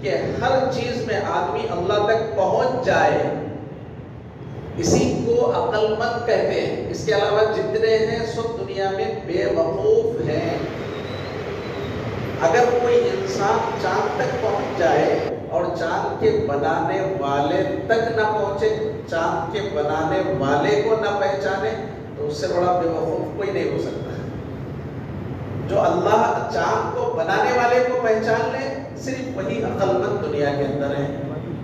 کہ ہر چیز میں آدمی اللہ تک پہنچ جائے، اسی کو عقل مند کہتے ہیں۔ اس کے علاوہ جتنے ہیں سب دنیا میں بے وقوف ہیں۔ اگر کوئی انسان چاند تک پہنچ جائے اور چاند کے بنانے والے تک نہ پہنچے، چاند کے بنانے والے کو نہ پہچانے، تو اس سے بڑا بے وقوف کوئی نہیں ہو سکتا۔ جو اللہ چاند کو بنانے والے کو پہچان لے، صرف وہی عقل مند دنیا کے اندر ہے،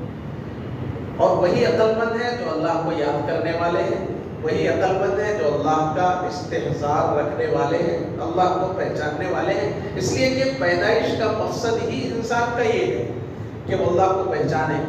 اور وہی عقل مند ہے جو اللہ کو یاد کرنے والے ہیں، وہی عقل مند ہے جو اللہ کا استحضار رکھنے والے ہیں، اللہ کو پہچاننے والے ہیں۔ اس لیے کہ پیدائش کا مقصد ہی انسان کا یہ ہے کہ وہ اللہ کو پہچانے،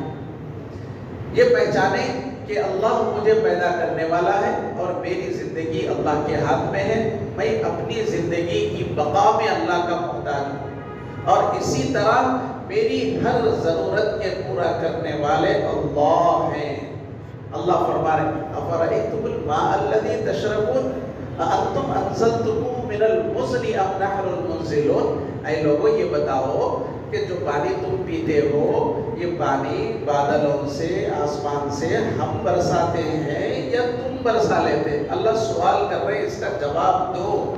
یہ پہچانے کہ اللہ مجھے پیدا کرنے والا ہے اور میری زندگی اللہ کے ہاتھ میں ہے، میں اپنی زندگی کی بقا میں اللہ کا محتاج ہوں، اور اسی طرح میری ہر ضرورت کے پورا کرنے والے اللہ ہیں۔ اللہ فرما رہے ہیں افرأیتم الماء الذی تشربون اانتم انزلتموہ من المزن ام نحن المنزلون، اے لوگوں یہ بتاؤ کہ جو پانی تم پیتے ہو یہ پانی بادلوں سے، آسمان سے ہم برساتے ہیں یا تم برسا لیتے؟ اللہ سوال کر رہے ہیں، اس کا جواب دو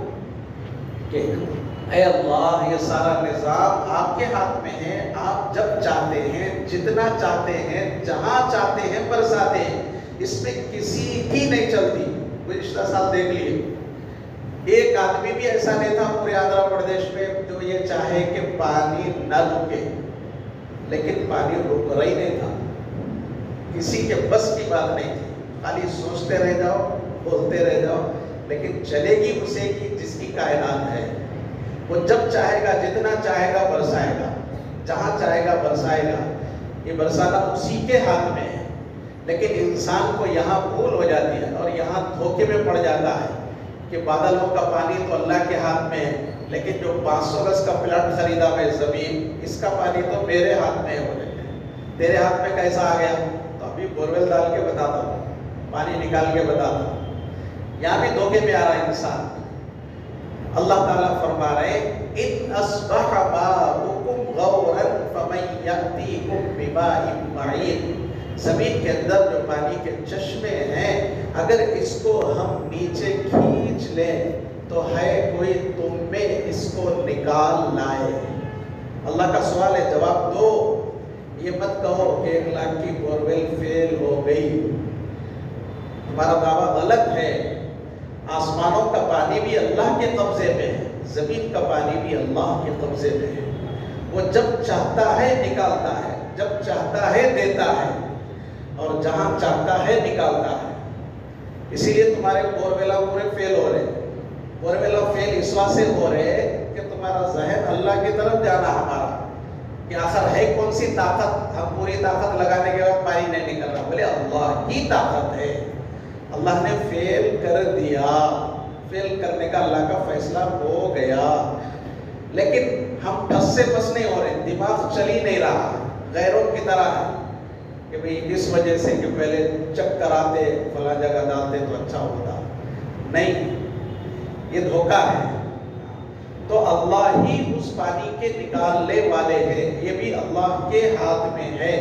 کہ اے اللہ یہ سارا نظام آپ کے ہاتھ میں ہے، آپ جب چاہتے ہیں، جتنا چاہتے ہیں، جہاں چاہتے ہیں برساتے ہیں، اس میں کسی کی نہیں چلتی۔ گزشتہ سال دیکھ لیے ایک آدمی بھی ایسا نہیں تھا پورے آندھرا پردیش میں جو یہ چاہے کہ پانی نہ رکے، لیکن پانی رک رہا ہی نہیں تھا، کسی کے بس کی بات نہیں تھی، خالی سوچتے رہ جاؤ، بولتے رہ جاؤ، لیکن چلے گی اسے کی جس کی کائنات ہے، وہ جب چاہے گا، جتنا چاہے گا برسائے گا، جہاں چاہے گا برسائے گا، یہ برسانا اسی کے ہاتھ میں ہے۔ لیکن انسان کو یہاں بھول ہو جاتی ہے اور یہاں دھوکے میں پڑ جاتا ہے کہ بادلوں کا پانی تو اللہ کے ہاتھ میں ہے، لیکن جو 500 گز کا پلاٹ خریدا میں زمین، اس کا پانی تو میرے ہاتھ میں ہو جائے گا، تیرے ہاتھ میں کیسا آ گیا؟ تو ابھی بورویل ڈال کے بتاتا ہوں، پانی نکال کے بتاتا ہوں، یہاں بھی دھوکے میں آ رہا ہے انسان۔ اللہ تعالیٰ فرما رہے ان اصبح ماؤکم غورا فمن یأتیکم بماء معین، زمین کے اندر جو پانی کے چشمے ہیں اگر اس کو ہم نیچے کھینچ لیں تو ہے کوئی تم میں اس کو نکال لائے؟ اللہ کا سوال ہے، جواب دو۔ یہ مت کہو کہ 1 لاکھ کی بورویل فیل ہو گئی، تمہارا دعویٰ غلط ہے۔ آسمانوں کا پانی بھی اللہ کے قبضے میں ہے، زمین کا پانی بھی اللہ کے قبضے میں ہے، وہ جب چاہتا ہے نکالتا ہے، جب چاہتا ہے دیتا ہے، اور جہاں چاہتا ہے نکالتا ہے۔ اسی لیے تمہارے بورویلا پورے فیل ہو رہے، بورویلا فیل اس وجہ سے ہو رہے کہ تمہارا ذہن اللہ کی طرف جانا ہمارا کہ آخر ہے کون سی طاقت، ہم پوری طاقت لگانے کے بعد پانی نہیں نکل رہا، بولے اللہ کی طاقت ہے، اللہ نے فیل کر دیا، فیل کرنے کا اللہ کا فیصلہ ہو گیا، لیکن ہم ٹھس سے بس نہیں ہو رہے، دماغ چل ہی نہیں رہا، غیروں کی طرح ہے کہ بھئی اس وجہ سے کہ پہلے چیک کراتے، فلاں جگہ ڈالتے تو اچھا ہوتا، نہیں، یہ دھوکہ ہے۔ تو اللہ ہی اس پانی کے نکالنے والے ہیں، یہ بھی اللہ کے ہاتھ میں ہے،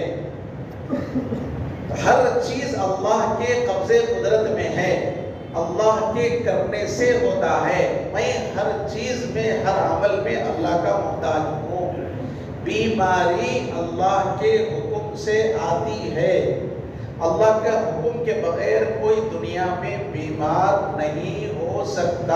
ہر چیز اللہ کے قبضے قدرت میں ہے، اللہ کے کرنے سے ہوتا ہے، میں ہر چیز میں، ہر عمل میں اللہ کا محتاج ہوں۔ بیماری اللہ کے حکم سے آتی ہے، اللہ کا حکم کے بغیر کوئی دنیا میں بیمار نہیں ہو سکتا۔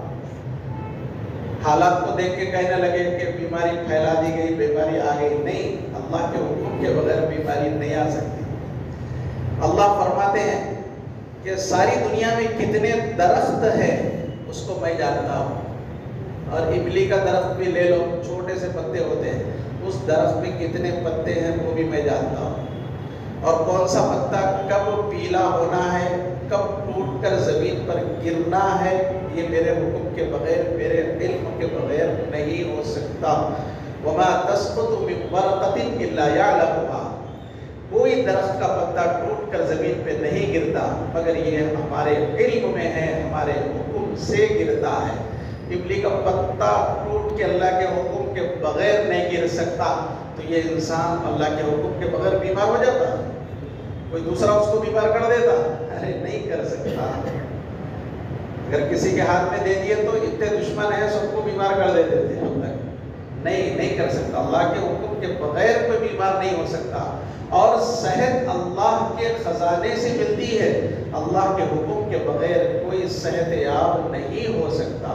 حالات کو دیکھ کے کہنے لگے کہ بیماری پھیلا دی گئی، بیماری آ گئی، نہیں، اللہ کے حکم کے بغیر بیماری نہیں آ سکتی۔ اللہ فرماتے ہیں کہ ساری دنیا میں کتنے درخت ہیں اس کو میں جانتا ہوں، اور املی کا درخت بھی لے لو، چھوٹے سے پتے ہوتے ہیں، اس درخت میں کتنے پتے ہیں وہ بھی میں جانتا ہوں، اور کون سا پتا کب پیلا ہونا ہے، کب ٹوٹ کر زمین پر گرنا ہے، یہ میرے حکم کے بغیر، میرے علم کے بغیر نہیں ہو سکتا۔ وما تسقط من ورقۃ الا یعلمها، کوئی درخت کا پتا ٹوٹ کر زمین پہ نہیں گرتا مگر یہ ہمارے علم میں ہے، ہمارے حکم سے گرتا ہے۔ املی کا پتا ٹوٹ کے اللہ کے حکم کے بغیر نہیں گر سکتا، تو یہ انسان اللہ کے حکم کے بغیر بیمار ہو جاتا، کوئی دوسرا اس کو بیمار کر دیتا؟ ارے نہیں کر سکتا۔ اگر کسی کے ہاتھ میں دے دیے تو اتنے دشمن ہیں سب کو بیمار کر دیتے تھے ہم تک، نہیں کر سکتا۔ اللہ کے حکم کے بغیر کوئی بیمار نہیں ہو سکتا، اور صحت اللہ کے خزانے سے ملتی ہے، اللہ کے حکم کے بغیر کوئی صحت یاب نہیں ہو سکتا۔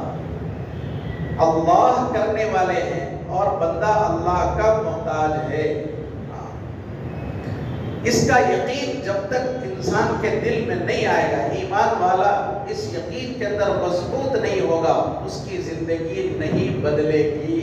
اللہ کرنے والے ہیں اور بندہ اللہ کا محتاج ہے۔ اس کا یقین جب تک انسان کے دل میں نہیں آئے گا، ایمان والا اس یقین کے اندر مضبوط نہیں ہوگا، اس کی زندگی نہیں بدلے گی۔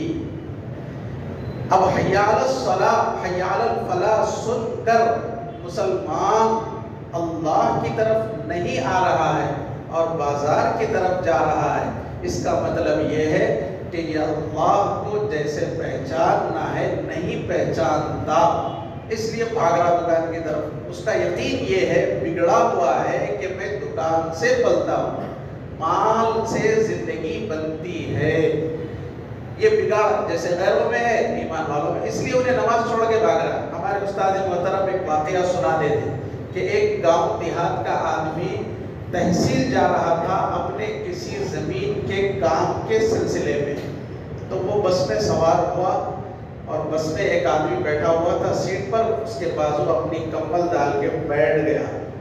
اب حی علی الصلاۃ حی علی الفلاح سن کر مسلمان اللہ کی طرف نہیں آ رہا ہے اور بازار کی طرف جا رہا ہے، اس کا مطلب یہ ہے کہ یہ اللہ کو جیسے پہچاننا ہے نہیں پہچانتا، اس لیے بھاگ رہا دکان کی طرف۔ اس کا یقین یہ ہے، بگڑا ہوا ہے کہ میں دکان سے پلتا ہوں، مال سے زندگی بنتی ہے۔ یہ بگاڑ جیسے غیروں میں ہے ایمان والوں میں، اس لیے انہیں نماز چھوڑ کے بھاگ رہا۔ ہمارے استاد محترم ایک واقعہ سنا دیتے کہ ایک گاؤں دیہات کا آدمی تحصیل جا رہا تھا اپنے کسی زمین کے کام کے سلسلے میں، تو وہ بس میں سوار ہوا اور بس میں ایک آدمی بیٹھا ہوا تھا سیٹ پر، اس کے بازو اپنی کمبل ڈال کے بیٹھ گیا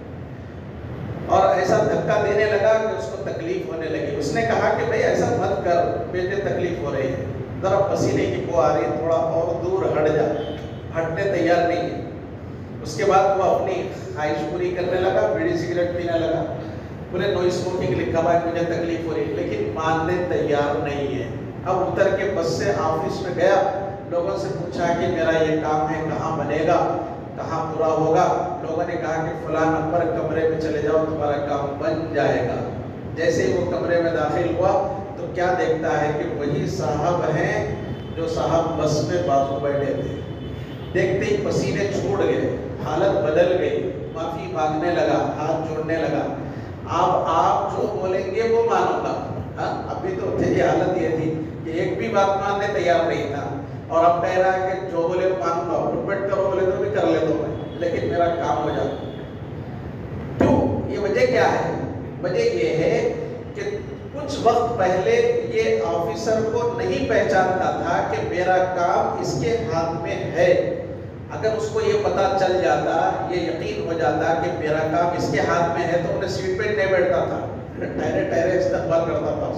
اور ایسا دھکا دینے لگا کہ اس کو تکلیف ہونے لگی۔ اس نے کہا کہ بھئی ایسا مت کر، بیٹے تکلیف ہو رہی ہے، ذرا پسینے کی بو آ رہی ہے، تھوڑا اور دور ہٹ جا۔ ہٹنے تیار نہیں ہے۔ اس کے بعد وہ اپنی خواہش پوری کرنے لگا، بیڑی سگریٹ پینے لگا، پورے نو اسموکنگ لکھا ہوا ہے مجھے تکلیف ہو رہی ہے، لیکن ماننے تیار نہیں ہے۔ اب اتر کے بس سے آفس میں گیا، لوگوں سے پوچھا کہ میرا یہ کام ہے کہاں بنے گا، کہاں پورا ہوگا؟ لوگوں نے کہا کہ فلاں نمبر کمرے میں چلے جاؤ تمہارا کام بن جائے گا۔ جیسے وہ کمرے میں داخل ہوا تو کیا دیکھتا ہے کہ وہی صاحب ہیں جو صاحب بس میں بازو بیٹھے تھے۔ دیکھتے ہی پسینے چھوڑ گئے، حالت بدل گئی، معافی مانگنے لگا، ہاتھ جوڑنے لگا۔ اب آپ جو بولیں گے وہ مانوں گا۔ ابھی تو تیری حالت یہ تھی کہ ایک بھی بات ماننے تیار نہیں تھا، اور اب کہہ رہا ہے کہ جو بولے مانوں گا، رپیٹ کرو بولے تو بھی کر لیتا ہوں میں، لیکن میرا کام ہو جاتا۔ کیوں؟ یہ وجہ کیا ہے؟ وجہ یہ ہے کہ کچھ وقت پہلے یہ آفیسر کو نہیں پہچانتا تھا کہ میرا کام اس کے ہاتھ میں ہے۔ اگر اس کو یہ پتا چل جاتا، یہ یقین ہو جاتا کہ میرا کام اس کے ہاتھ میں ہے، تو انہیں سیٹ پہ نہیں بیٹھتا تھا، ٹھہرے استقبال کرتا تھا اس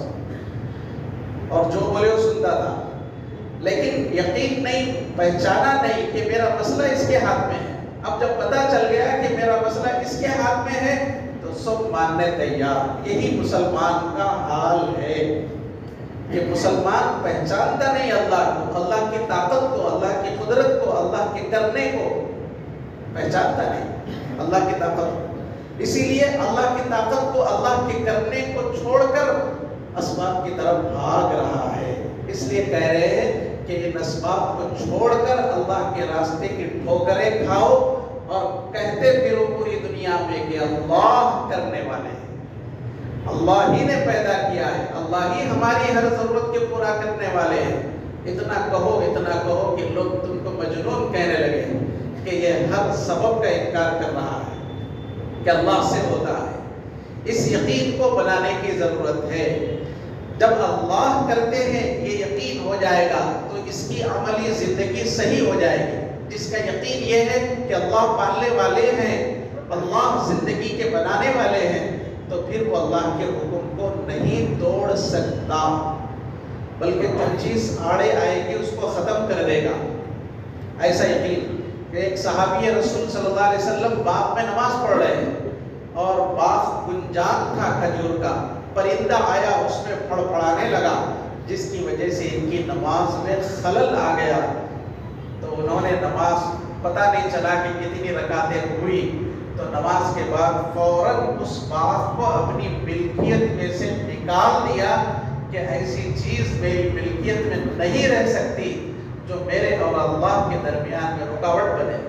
کو، اور جو بولے وہ سنتا تھا۔ لیکن یقین نہیں، پہچانا نہیں کہ میرا مسئلہ اس کے ہاتھ میں ہے۔ اب جب پتا چل گیا کہ میرا مسئلہ اس کے ہاتھ میں ہے تو سب ماننے تیار۔ یہی مسلمان کا حال ہے کہ مسلمان پہچانتا نہیں اللہ کو، اللہ کی طاقت کو، اللہ کی قدرت کو، اللہ کے کرنے کو پہچانتا نہیں، اللہ کی طاقت۔ اسی لیے اللہ کی طاقت کو، اللہ کے کرنے کو چھوڑ کر اسباب کی طرف بھاگ رہا ہے۔ اس لیے کہہ رہے ہیں کہ ان اسباب کو چھوڑ کر اللہ کے راستے کی ٹھوکریں کھاؤ اور کہتے پھرو پوری دنیا میں کہ اللہ کرنے والے ہیں، اللہ ہی نے پیدا کیا ہے، اللہ ہی ہماری ہر ضرورت کے پورا کرنے والے ہیں۔ اتنا کہو کہ لوگ تم کو مجنون کہنے لگے کہ یہ ہر سبب کا انکار کر رہا ہے کہ اللہ سے ہوتا ہے۔ اس یقین کو بنانے کی ضرورت ہے۔ جب اللہ کرتے ہیں یہ یقین ہو جائے گا تو اس کی عملی زندگی صحیح ہو جائے گی۔ جس کا یقین یہ ہے کہ اللہ پالنے والے ہیں، اللہ زندگی کے بنانے والے ہیں، تو پھر وہ اللہ کے حکم کو نہیں توڑ سکتا، بلکہ جو چیز آڑے آئے گی اس کو ختم کر دے گا۔ ایسا یقین کہ ایک صحابی رسول صلی اللہ علیہ وسلم باغ میں نماز پڑھ رہے ہیں اور باغ گنجان تھا کھجور کا، پرندہ آیا اس میں پھڑپھڑانے لگا، جس کی وجہ سے ان کی نماز میں خلل آ گیا۔ تو انہوں نے نماز پتہ نہیں چلا کہ کتنی رکعتیں ہوئی، تو نماز کے بعد فوراً اس باغ کو اپنی ملکیت میں سے نکال دیا کہ ایسی چیز میری ملکیت میں نہیں رہ سکتی جو میرے اور اللہ کے درمیان میں رکاوٹ بنے۔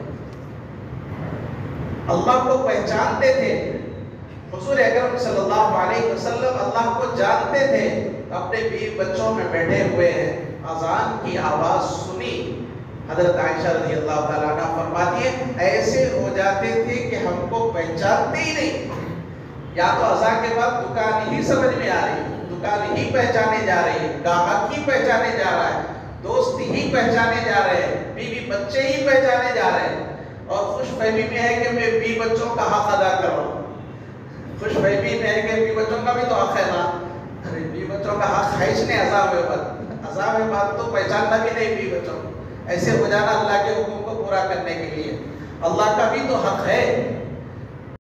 اللہ کو پہچانتے تھے، حضور اکرم صلی اللہ علیہ وسلم اللہ کو جانتے تھے، اپنے بیوی بچوں میں بیٹھے ہوئے ہیں، اذان کی آواز سنی حضرت عائشہ رضی اللہ تعالیٰ عنہ فرماتی ہے ایسے ہو جاتے تھے کہ ہم کو پہچانتے ہی نہیں، یا تو اذان کے بعد دکان ہی سمجھ میں آ رہی ہے، دکان ہی پہچانے جا رہی ہے، گاہک ہی پہچانے جا رہا ہے، دوست ہی پہچانے جا رہے ہیں، بیوی بچے ہی پہچانے جا رہے ہیں، اور خوش فہمی میں ہے کہ میں بیوی بچوں کا حق ادا کر رہا ہوں، خوش فہمی میں ہے کہ بیوی بچوں کا بھی تو حق ہے نا، ارے بیوی بچوں کا حق ہے اس نے عذاب بعد تو پہچاننا بھی نہیں بیوی بچوں، ایسے ہو جانا اللہ کے حکم کو پورا کرنے کے لیے، اللہ کا بھی تو حق ہے